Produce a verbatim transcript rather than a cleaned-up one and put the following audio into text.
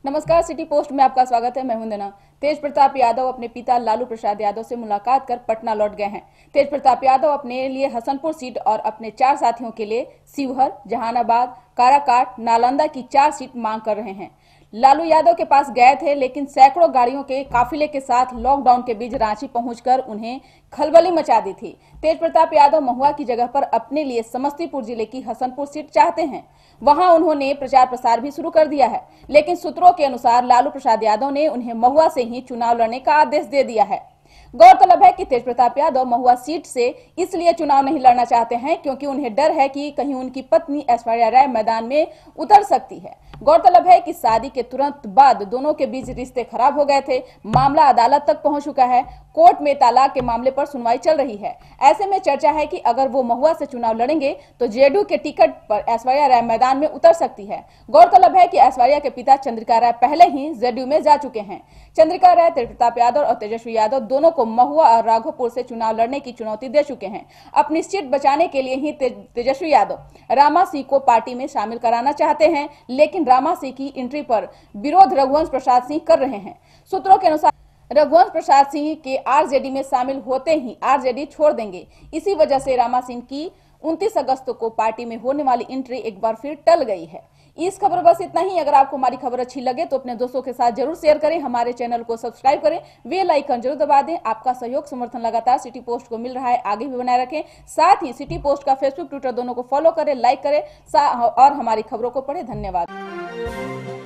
नमस्कार, city post में आपका स्वागत है। मैं हूं दिना। तेज प्रताप यादव अपने पिता लालू प्रसाद यादव से मुलाकात कर पटना लौट गए हैं। तेज प्रताप यादव अपने लिए हसनपुर सीट और अपने चार साथियों के लिए शिवहर, जहानाबाद, काराकाट, नालंदा की चार सीट मांग कर रहे हैं। लालू यादव के पास गए थे, लेकिन सैकड़ों गाड़ियों के काफिले के साथ लॉकडाउन के बीच रांची पहुंचकर उन्हें खलबली मचा दी थी। तेज प्रताप यादव महुआ की जगह पर अपने लिए समस्तीपुर जिले की हसनपुर सीट चाहते हैं। वहां उन्होंने प्रचार प्रसार भी शुरू कर दिया है, लेकिन सूत्रों के अनुसार लालू प्रसाद यादव ने उन्हें महुआ से ही चुनाव लड़ने का आदेश दे दिया है। गौरतलब है कि तेज प्रताप यादव महुआ सीट से इसलिए चुनाव नहीं लड़ना चाहते हैं क्योंकि उन्हें डर है कि कहीं उनकी पत्नी ऐश्वर्या राय मैदान में उतर सकती है। गौरतलब है कि शादी के तुरंत बाद दोनों के बीच रिश्ते खराब हो गए थे। मामला अदालत तक पहुंच चुका है। कोर्ट में तलाक के मामले पर सुनवाई चल रही है। ऐसे में चर्चा है कि अगर वो महुआ से चुनाव लड़ेंगे तो जेडीयू के टिकट पर ऐश्वर्या राय मैदान में उतर सकती है। गौरतलब है कि ऐश्वर्या के पिता चंद्रिका राय पहले ही जेडीयू में जा चुके हैं। चंद्रिका राय तेज प्रताप यादव और तेजस्वी यादव दोनों को महुआ और राघोपुर से चुनाव लड़ने की चुनौती दे चुके हैं। अपनी सीट बचाने के लिए ही तेजस्वी यादव रामा सिंह को पार्टी में शामिल कराना चाहते हैं, लेकिन रामा सिंह की एंट्री पर विरोध रघुवंश प्रसाद सिंह कर रहे हैं। सूत्रों के अनुसार रघुवंश प्रसाद सिंह के आरजेडी में शामिल होते ही आरजेडी छोड़ देंगे। इसी वजह से रामा सिंह की उनतीस अगस्त को पार्टी में होने वाली एंट्री एक बार फिर टल गई है। इस खबर बस इतना ही। अगर आपको हमारी खबर अच्छी लगे तो अपने दोस्तों के साथ जरूर शेयर करें। हमारे चैनल को सब्सक्राइब करें, बेल आइकन जरूर दबा दें। आपका सहयोग समर्थन लगातार सिटी पोस्ट को मिल रहा है, आगे भी बनाए रखें। साथ ही सिटी पोस्ट का फेसबुक, ट्विटर दोनों को फॉलो करें, लाइक करें और हमारी खबरों को पढ़ें। धन्यवाद।